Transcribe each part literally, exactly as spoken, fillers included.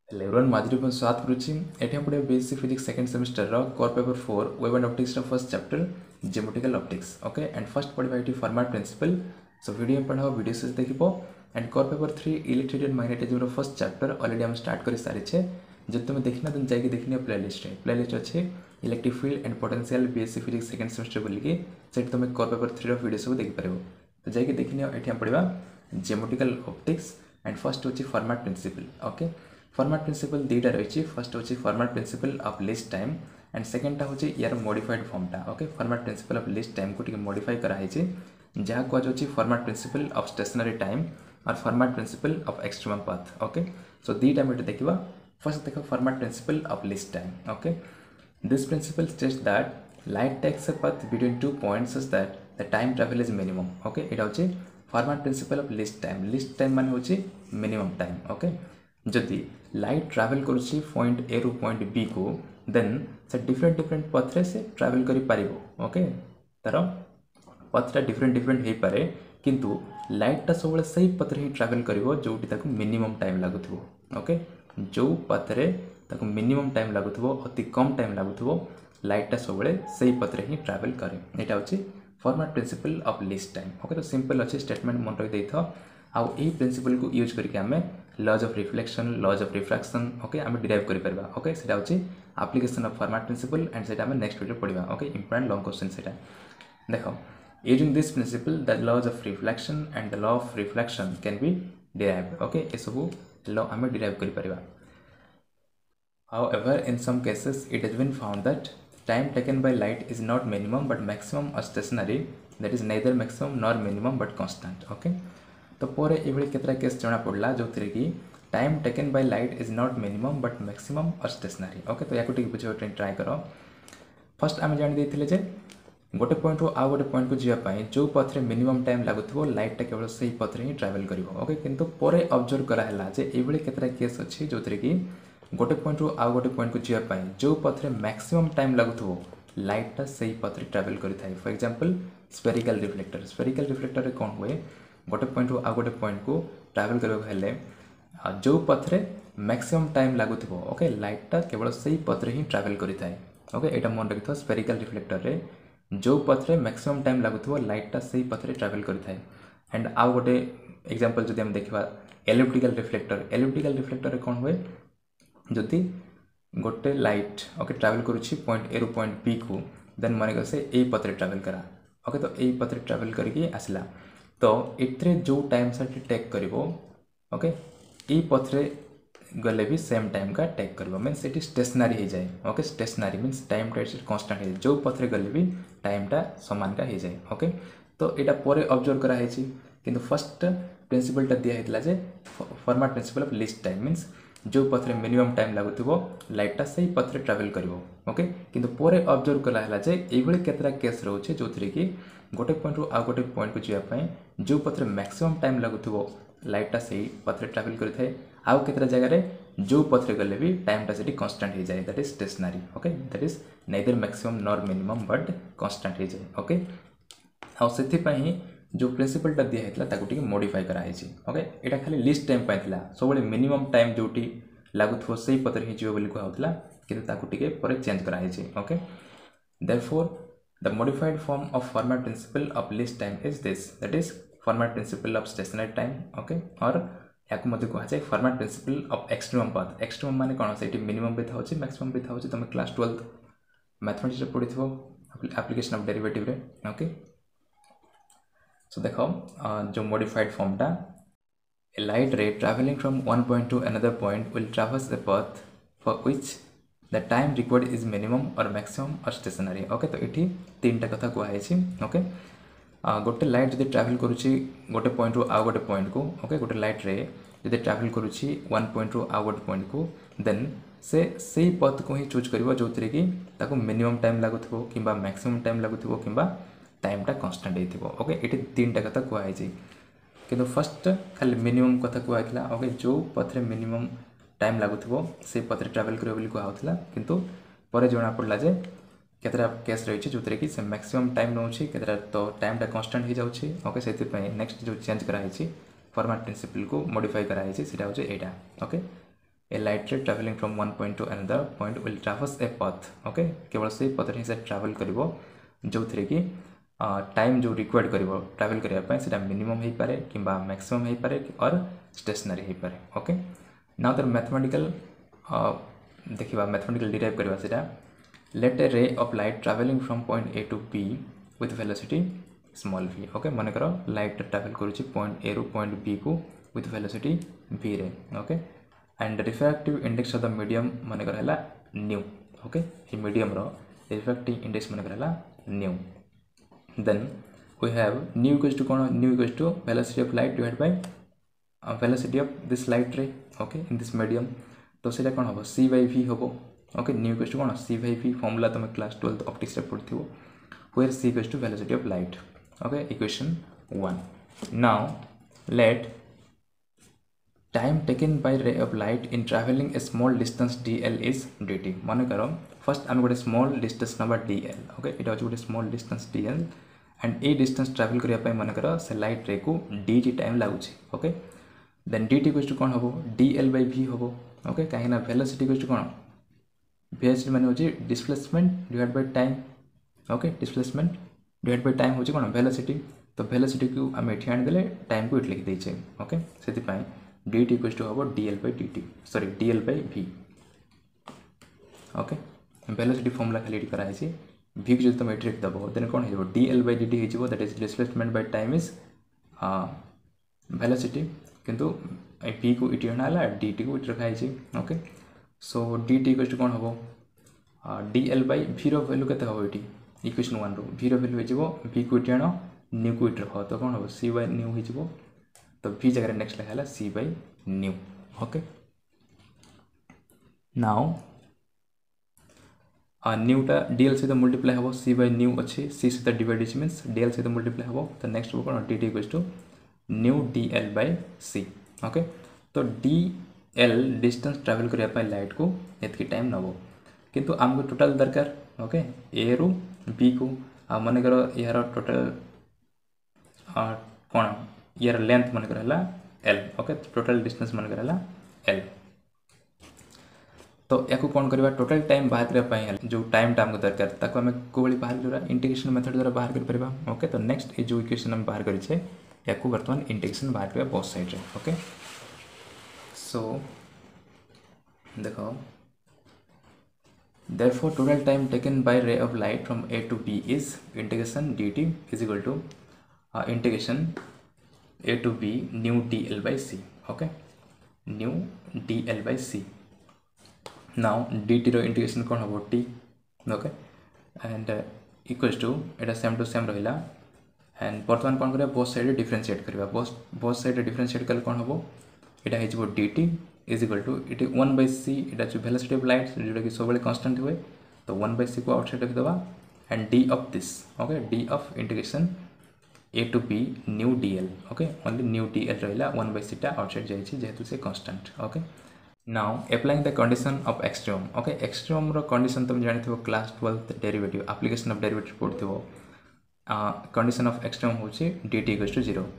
Hello everyone माधुरी को स्वागत करुच्ची एठी हम पढ़े बीएससी फिजिक्स सेकंड सेमेस्टर रो core paper four wave and optics रो first chapter geometrical optics okay and first पढ़ा एठी फॉर्मेट प्रिंसिपल सो वीडियो में पढ़ा वीडियो से देखिबो and core paper three electric and magnetism रो फर्स्ट चैप्टर ऑलरेडी हम स्टार्ट कर सारी छे जब तुम देखना तुम जाके देखनी प्लेलिस्ट रे प्लेलिस्ट अच्छे electric field and potential BSc physics second semester बोल के सेट तुम कोर पेपर थ्री रो वीडियो सब देख पारिबो तो जाके देखनी एठी हम पढ़ा ज्योमेट्रिकल ऑप्टिक्स एंड फर्स्ट होची Fermat principle okay Fermat principle दुईटा रही फर्स्ट हूँ Fermat principle of least time and सेकेंडटा हूँ यार मॉडिफाइड फॉर्मटा okay Fermat principle of least time को टिके मॉडिफाई कराई जहाँ कहुच्छी Fermat principle of stationary time और Fermat principle of extremum path okay so दुईटा मिनट देखा फर्स्ट देख Fermat principle of least time okay this principle states that light takes a path between two points such that the time travel is minimum okay यहाँ हूँ Fermat principle of least time least time मान हूँ minimum time okay जदि light travel करुच्ची point A रु point B को then से different different पथरे से ट्रैवल करि पारिबो ओके तार पथटा डिफरेंट डिफरेंट हो पारे किंतु लाइटटा सब सही पथरे ही ट्रैवल करिवो जोटी ताको मिनिमम टाइम लागुथबो ओके जो पथरे ताको मिनिमम टाइम लागुथबो अति कम टाइम लागुथबो लाइटटा सब सही पथरे ही ट्रैवल करे एटा होची Fermat principle of least time okay तो सिंपल अच्छे स्टेटमेंट मन रखि देथो आउ ए प्रिंसिपल को यूज करके आमे laws of reflection laws of refraction okay आम डिराइव कर परबा ओके सेटा होची application of Fermat principle and सेटा आम नेक्स्ट वीडियो पढ़िबा ओके इंपोर्टेंट लॉन्ग क्वेश्चन सेटा देखो using this principle the laws of reflection and the law of reflection can be derived okay ए सब लॉ आम डिराइव कर परबा however in some cases it has been found that time taken by light is not minimum but maximum or stationary that is neither maximum nor minimum but constant okay तो पर ये केतरा case जना पड़ा जो थी कि time taken by light is not minimum but maximum और stationary okay तो या बुझे ट्राए कर फर्स्ट आम जानी जे गोटे पॉइंट रू आउ गोटे पॉइंट को जावाई जो पथरे मिनिमम टाइम लगुव लाइटा केवल से ही पथरे ही ट्रावेल कर ओके किंतु पर ऑब्जर्व कराला जे ये केतरा केस अच्छी जो थी कि गोटे पॉइंट रू आउ गोटे पॉइंट को जावाई जो पथरे मैक्सिमम टाइम लगुव लाइटा से ही पथरे ट्रावेल करें for example spherical reflector spherical reflector कौन हुए गोटे पॉइंट रू आ गोटे पॉइंट को ट्रैवल करने जो पथरे मैक्सिमम टाइम लगुव ओके लाइटटा केवल से ही पथरे ही ट्रैवल करें ओके यहाँ मन रखि स्फेरिकल रिफ्लेक्टर रे जो पथरे मैक्सिमम टाइम लगुव लाइटटा से ही पथरे ट्रैवल करें एंड आउ गोटे एग्जांपल जदि हम देखा एलिप्टिकल रिफ्लेक्टर एलिप्टिकल रिफ्लेक्टर कौन हुए जदि गोटे लाइट ओके ट्रैवल करुच्ची पॉइंट ए रु पॉइंट बी को देन मन से ए पथरे ट्रैवल करा ओके तो ए पथरे ट्रैवल करके आसला तो इतरे जो टाइम से टेक करिवो ओके ई पथरे गले भी सेम टाइम का टेक करिवो मींस इट स्टेशनरी हो जाए ओके स्टेशनरी मींस टाइम टा कांस्टेंट हो जो पथरे गले भी टाइम टा समान का हो जाए ओके तो यहाँ पर ऑब्जर्व करा है किंतु फर्स्ट प्रिंसिपलटा दिया जे Fermat principle of least time means जो पथरे मिनिमम टाइम लगुव लाइटटा से ही पथरे ट्रैवल करिवो ओके किंतु पर ऑब्जर्व कराला जे एभली केतरा केस रोचे जो थी कि गोटे पॉइंट रू आ गोटे पॉइंट को जावाई जो पथरे मैक्सिमम टाइम लगुव लाइटटा से ही पथरे ट्रैवल करें आउ केतरा जगह जो पथरे गले भी टाइमटा से कांस्टेंट हो जाए that is stationary okay that is neither maximum nor minimum but constant हो जाए ओके आउ से जो प्रिंसिपलटा दिया मॉडिफाई कराई ओके यहाँ खाली लिस्ट टाइम पाइला सब मिनिमम टाइम जोटी लगुव से ही पथरे ही बोली कहला कि चेंज कराई okay therefore the modified form of format principle of list time is this that is format principle of stationary time okay और या को मध्य कहा format principle of extremum path extremum माने कौन से मिनिमम भी था मैक्सिमम भी था तुम क्लास ट्वेल्थ मैथमेटिक्स रे पढ़ी थो एप्लीकेशन ऑफ डेरिवेटिव रे ओके सो देखो जो मॉडिफाइड फॉर्म टा a light ray traveling from one point to another point will traverse the path for which the time required is minimum और maximum और stationary okay तो ये तीन टा कथा कहुई ओके गोटे लाइट जब ट्रैवल करुच्ची गोटे पॉइंट रू आ गोटे पॉइंट को ओके गोटे लाइट रे जब ट्रैवल करुच्ची वन पॉइंट रू आ गोटे पॉइंट को देन से सही पथ को ही चूज कर जो थी कि मिनिमम टाइम लगुव कि मैक्सिमम टाइम लगुव कि टाइमटा कांस्टेंट हो ओके ये तीन टा कथा कहुई कि फर्स्ट खाली मिनिमम कथा कहुई ओके जो पथरे मिनिमम टाइम लगुव से पथरे ट्रैवल कर कहला किंतु पर जना पड़ा जे केतरा केस रही जो थी कि से मैक्सिमम टाइम नौ केतरा तो टाइमटा कांस्टेंट हो जाऊँगी ओके से नेक्स्ट जो चेंज कराई फॉर्मेट प्रिंसिपल को मॉडिफाई कराई सीटा हूँ यहाँ okay a light ray travelling from one point to another point will traverse a path okay केवल से पथ रे से ट्रैवल करिवो जो थरे कि टाइम जो रिक्वायर्ड करिवो ट्रैवल करिया पय सेटा मिनिमम हे पारे किबा मैक्सिमम हे पारे और स्टेशनरी हे पारे ओके नाउ द मैथमेटिकल देखिबा मैथमेटिकल डिराइव करिवा सेटा let a ray of light travelling from point A to B with velocity small v okay मन करो लाइट ट्रैवल करूची पॉइंट ए रु पॉइंट बी को विथ वेलोसिटी v रे okay and refractive index of the medium मन कर हला mu okay ए मीडियम रो रिफ्रैक्टिव इंडेक्स मन कर हला mu then we have mu equals to कोन mu equals to velocity of light divide by velocity of this light ray okay in this medium तो सेटा कोन होबो c by v होबो ओके न्यू इक्वल्स टू कोन c by v formula तुम class twelfth optics रे पढ़थिबो where c equals to velocity of light okay equation one now let time taken by ray of light in traveling a small distance dl is dt मान करो first आम गोटे small distance number dl okay इटा होचे गोटे small distance dl and a distance travel करिया पय मान करो से लाइट रे को dt टाइम लागुची okay then dt equals to कोन होबो dl by v होबो ओके काहे ना वेलोसिटी इक्वल्स टू कोन वेलोसिटी माने होची displacement divide by time okay displacement divide by time होची कोन वेलोसिटी तो वेलोसिटी को हम एठी आन देले टाइम को एठी लिख देछे ओके सेति पय dt इक्वल्स टू होबो dl by dt sorry dl by v okay velocity formula खाली एठी करा छै v को जब तुम एठी लिख दबो देन कोन हेबो dl by dt हेजिबो that is displacement by time is velocity किंतु v को एठी आनाला dt को एठी रखा छै okay so dt equals to कोन होबो dl by v रो वैल्यू केते होबो एठी इक्वेशन वन रो v रो वैल्यू हेजिबो v को एठी आनो न्यू को एठी रखो तो कोन होबो c by न्यू हेजिबो तो v जगह नेक्स्ट लिखाला c by न्यू ओके नाउ आ न्यू टा dl से तो मल्टीप्लाई होबो c by न्यू अछि c से तो डिवाइड इज मींस dl से तो मल्टीप्लाई होबो तो नेक्स्ट हो कोन dt equals to mu dl by c okay तो dl डिस्टेंस ट्रैवल करिया पाय लाइट को एतकी टाइम नबो किंतु आमको टोटल दरकार ओके ए रु बी को आ मन करो यार टोटल कौन यार लेंथ मन कर हला एल ओके टोटल डिस्टेंस मन कर हला एल तो याको कौन करबा टोटल टाइम बाहर करबा पय जो टाइम टा हमको दरकार ताको हम कोबली बाहर करबा इंटीग्रेशन मेथड द्वारा बाहर कर परबा ओके तो नेक्स्ट ए जो इक्वेशन हम बाहर करि छै याको वर्तमान इंटीग्रेशन बाहर करबा बोथ साइड रे ओके सो देखो therefore total time taken by ray of light from a to b is integration dt is equal to uh, integration a to b nu dl by c okay nu dl by c now dt row integration कोन होबो t okay and uh, equals to एटा same to same रहिला and वर्तमान कोन करिया both side differentiate करबा both both side differentiate कल कोन होबो एटा हेजिबो dt is equal to it one by c एटा जो वेलोसिटी ऑफ लाइट जोटा कि सब कांस्टेंट हुए तो वन by c को आउटसाइड रख दबा and d of this okay d of integration a to b mu dl okay only mu dl रहला वन by c टा आउटसाइड जाय छी जेहेतु से constant okay now applying the condition of extreme okay extreme रो condition तुम जानिथिबो class twelfth derivative application of derivative पढ़थिबो कंडीशन ऑफ एक्सट्रीम होची dt equals to zero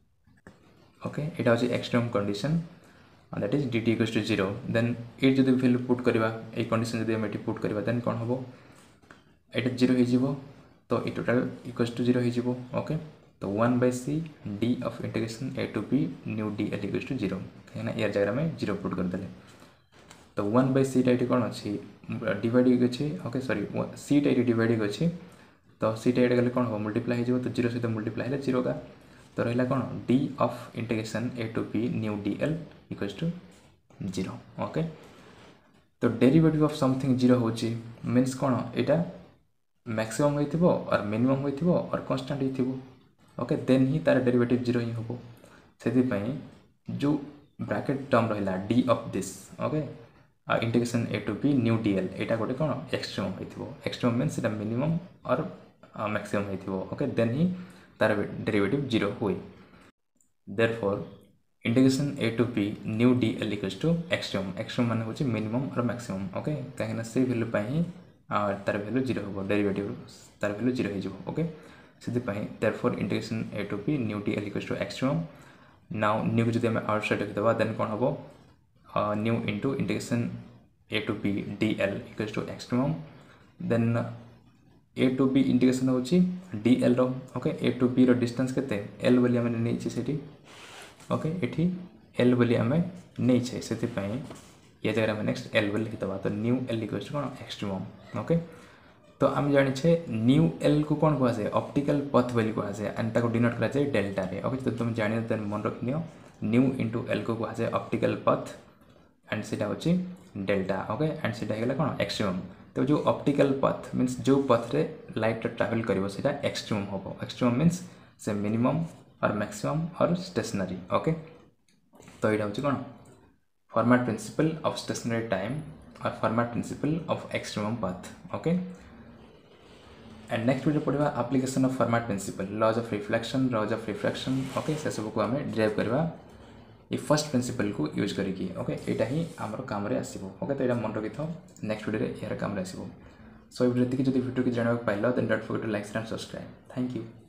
okay एटा होची extreme condition and that is dt equals to zero then ए जदि value put करबा ए कंडीशन जदि हम एटी पुट करबा देन कोन होबो एटा जीरो हे जिवो तो ए टोटल इक्वल्स टू जीरो हे जिवो ओके तो one by c d of integration a to b new dl equals to zero कहना यार जगह में जीरो पुट कर देले तो वन by c टा कोन अछि डिवाइड अछि ओके सॉरी c टा डिवाइड अछि तो c टा गले कोन हो मल्टीप्लाई हे जिवो तो जीरो से तो मल्टीप्लाई है जीरो का तो रहला कोन d of integration a to b mu dl equals to zero okay तो डेरिवेटिव ऑफ समथिंग जीरो होची मींस कोन एटा मैक्सिमम होइथिबो और मिनिमम होइथिबो और कांस्टेंट होइथिबो ओके देन ही तार डेरिवेटिव जीरो ही होबो सेति पई जो ब्रैकेट टर्म रहला d of this okay integration a to b mu dl एटा गोटे कोन एक्सट्रीम होइथिबो एक्सट्रीम मींस एटा मिनिमम और मैक्सिमम होइथिबो ओके देन ही तार डेरिवेटिव जीरो हुए therefore integration a to b mu dl equals to extreme extreme माने होची मिनिमम और मैक्सिमम ओके काहेना से वैल्यू पाई तार वैल्यू जीरो होबो डेरिवेटिव तार वैल्यू जीरो हे जिवो ओके सेति पाई therefore integration a to b mu dl equals to extreme now mu को जदि हम आउटसाइड रख दबा देन कोन होबो mu into integration A to B D L equals to extremum then A to B integration होची डी एल रो okay A to B रो डिस्टेंस केते एल बोली हमें नहीं छे सेठी ओके एठी एल बोली हमें नहीं छे सेति पई ये जगह में नेक्स्ट एल बोली लिखितबा तो न्यू एल इक्वल्स टू कोन एक्सट्रीमम ओके तो आम जानी छे न्यू एल को कौन कह जाए ऑप्टिकल पथ बोली कह जाए एंड ताको डिनोट करा जाए डेल्टा रे ओके तो तुम जानि देन मन रखनियो न्यू इंटू एल को कह जाए ऑप्टिकल पथ एंड सेटा होची डेल्टा ओके एंड सेटा हेगला कोन एक्सट्रीमम तो जो ऑप्टिकल पथ मीन्स जो पथ रे लाइट ट्रैवल करिवो सेटा एक्सट्रीमम होबो एक्सट्रीमम मीन्स से मिनिमम और मैक्सिमम और स्टेशनरी ओके तो एटा होची कोन Fermat principle of stationary time और Fermat principle of extremum path okay and next video पढ़ा application of Fermat principle laws of reflection laws of reflection okay से सब को आम डिराइव करवा ये फर्स्ट प्रिंसिपल को यूज करिकी ओके यहाँ ही आमर काम आसो ओके तो यहाँ मन रखी था नेक्स्ट वीडियो यार काम आसो सो ये वीडियो जब वीडियो की जानवा पाइल then don't forget to like and subscribe thank you.